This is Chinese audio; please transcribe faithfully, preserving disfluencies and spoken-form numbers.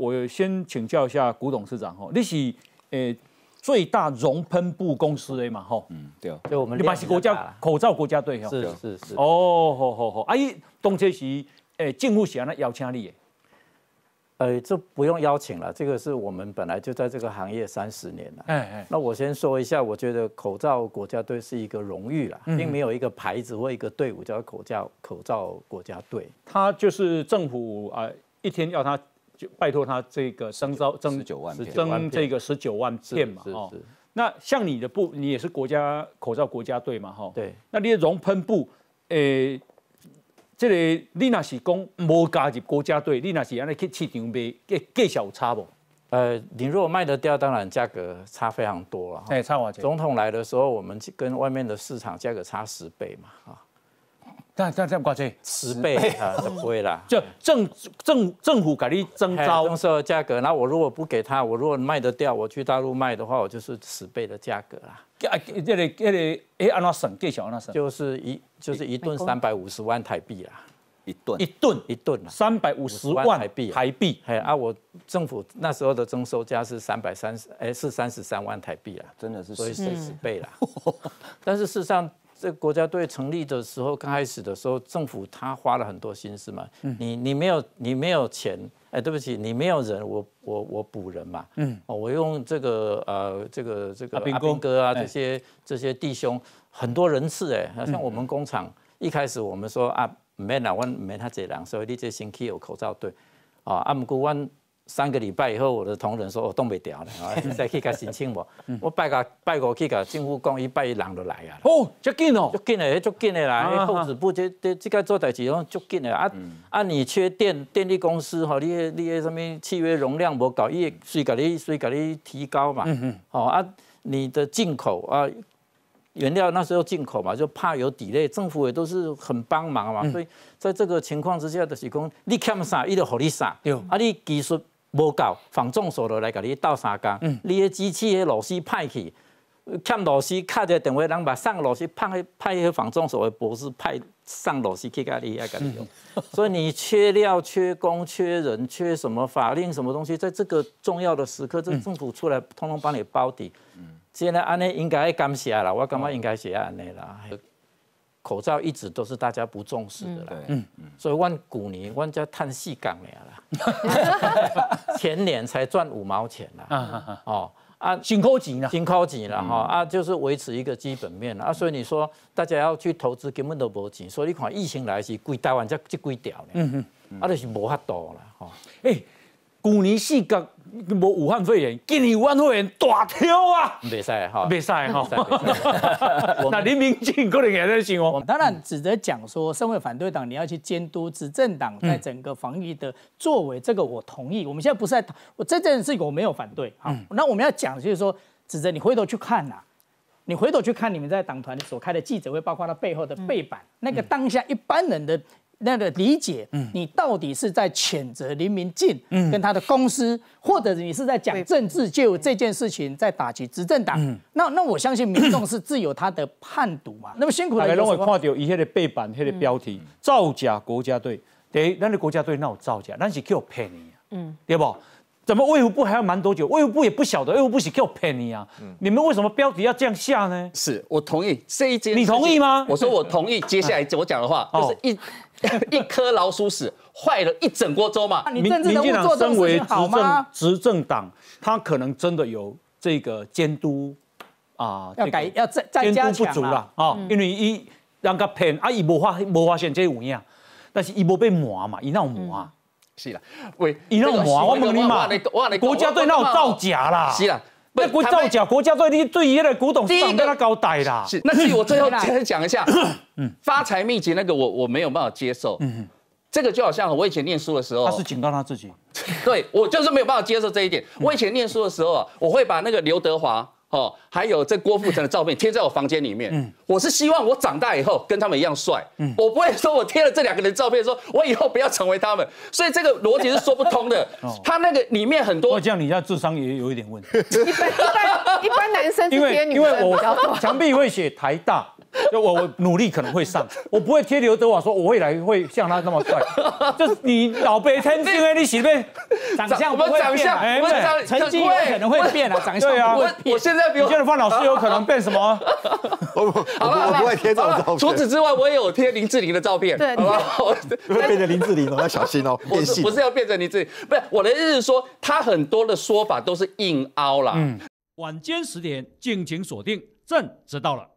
我先请教一下古董事长哈，你是呃最大熔喷布公司的嘛哈？嗯， 对， 就我们你嘛是国家口罩国家队哈？ 是是是。 哦，好好好，啊伊当初是诶政府是安怎邀请你的？ 呃，这不用邀请了，这个是我们本来就在这个行业三十年了。哎哎，那我先说一下，我觉得口罩国家队是一个荣誉啦，并没有一个牌子或一个队伍叫口罩口罩国家队。 他就是政府啊、呃，一天要他就拜托他这个征招征十九万片， 征这个十九万片嘛，哦。那像你的部，你也是国家口罩国家队嘛，哈。 对。 那你的熔喷布，诶。这个你若是讲无加入国家队，你若是安尼去市场卖，价价小有差不？ 呃，你如果卖得掉，当然价格差非常多了。 哎，差多少？ 总统来的时候，我们跟外面的市场价格差十倍嘛，啊。 但但这样挂这十倍啊，就不会啦。 就政政政府给你征招征收的价格，然后我如果不给他，我如果卖得掉，我去大陆卖的话，我就是十倍的价格啦。 啊，这个这个，哎，安怎省？介绍安怎省？ 就是一就是一吨三百五十万台币啦， 一吨一吨一吨三百五十万台币台币。 哎啊，我政府那时候的征收价是三百三十，哎是三十三万台币啦， 真的是所以是十倍啦。但是事实上。这国家队成立的时候，刚开始的时候，政府他花了很多心思嘛。嗯、你你没有你没有钱，哎，对不起，你没有人，我我我补人嘛。嗯，哦，我用这个呃这个这个阿兵哥啊这些这些弟兄很多人次哎，像我们工厂一开始我们说啊，没啦，我没他这人，所以你这星期有口罩队啊，啊，不过我。三个礼拜以后，我的同仁说：“我冻不掉了，再去给申请无。”我拜个拜过去，甲政府讲，伊拜一人就来啊。 哦，足紧哦， 足紧的，足紧的啦。迄后子部这这这个做代志拢足紧的啊。啊，你缺电电力公司吼，你你迄什么契约容量无够，伊随甲你随甲你提高嘛。嗯嗯。哦啊，你的进口啊。原料那时候进口嘛，就怕有delay，政府也都是很帮忙嘛。所以在这个情况之下，就是讲你欠啥，伊就互你啥。对。啊，你技术。无够，仿重手的来给你倒三工，嗯、你的机器的螺丝派去，欠螺丝卡一个电话，人把上螺丝派派迄仿重手的博士派上螺丝去给你来给你用。所以你缺料、缺工、缺人、缺什么法令什么东西，在这个重要的时刻，这政府出来通通帮你包底。现在安尼应该感谢啦，我感觉应该是安尼啦。口罩一直都是大家不重视的啦，嗯嗯，所以我去年我才赚四港啦，前年才赚五毛钱啦，哦啊， 辛苦钱啦， 辛苦钱啦哈啊，就是维持一个基本面啊，所以你说大家要去投资根本都无钱，所以你看疫情来是规台湾才这几条呢，嗯嗯，啊就是无法度啦，哈， 哎。去年四角无武汉肺炎，今年武汉肺炎大挑啊！ 袂使哈， 袂使哈。那林明进可能也在想哦。 当然，只得讲说，身为反对党，你要去监督执政党在整个防疫的作为，这个我同意。我们现在不是在我这件事情我没有反对。好，那我们要讲就是说，指责你回头去看呐、啊，你回头去看你们在党团所开的记者会，包括它背后的背板，那个当下一般人的。那个理解，你到底是在谴责林明进跟他的公司，或者你是在讲政治，就这件事情在打击执政党？那那我相信民众是自有他的判读嘛。那么辛苦的， 大家拢会看到伊迄个背板、迄个标题，造假国家队。第一，咱的国家队哪有造假？咱是叫骗你啊，嗯，对不？怎么卫福部还要瞒多久？卫福部也不晓得，卫福部是叫骗你啊。嗯、你们为什么标题要这样下呢？ 是我同意这一件， 你同意吗？ 我说我同意。接下来我讲的话就是一。一颗老鼠屎坏了一整锅粥嘛？ 民民进党身为执政执政党，他可能真的有这个监督啊， 要改要再再加强监督不足啦啊，因为伊人家骗啊，伊无发无发现这有影，但是伊无被磨嘛，伊哪有磨啊？ 是啦，喂， 伊哪有磨？我问你嘛，国家队哪有造假啦？ 是啦。 那国造假，国家队你对于那个古董市场跟他交代啦。 是，那至于我最后再讲一下，发财秘籍那个我我没有办法接受。嗯，这个就好像我以前念书的时候， 他是警告他自己。 对，我就是没有办法接受这一点。我以前念书的时候啊，我会把那个刘德华。哦，还有这郭富城的照片贴在我房间里面。嗯，我是希望我长大以后跟他们一样帅。嗯，我不会说我贴了这两个人照片，说我以后不要成为他们。所以这个逻辑是说不通的。哦、他那个里面很多， 这样你家智商也有一点问题。 一般一般一般男生因为因为我墙壁会写台大， 就我我努力可能会上，我不会贴刘德华说我未来会像他那么帅。就是你老辈天性哎，你喜不？ 长相不会变， 哎， 成绩有可能会变啊，长相不会变。 我现在比我现在范老师有可能变什么？ 我我我不会贴这种照片。 除此之外，我也有贴林志玲的照片， 对， 好不好？ 会变成林志玲哦，要小心哦。 不是不是要变成林志玲，不是我的意思是说，他很多的说法都是硬凹啦。 嗯，晚间十点敬请锁定，朕知道了。